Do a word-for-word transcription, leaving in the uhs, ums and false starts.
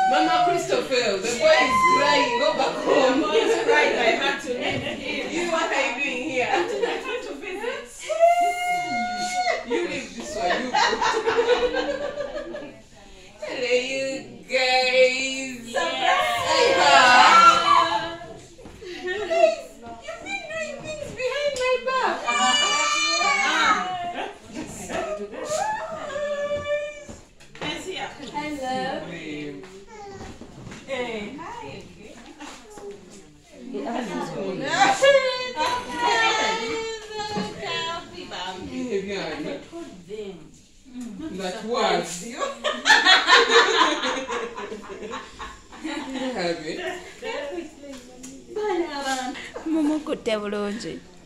Mama Christopher, the boy is crying. Go back home. The boy is crying. I had to leave him. You, what are you doing here? I went to visit. You leave this one. You go. Hello, you guys. Yeah. Guys, you've been doing things behind my back. Hello. Hey. Hi. That was you. Mama could tell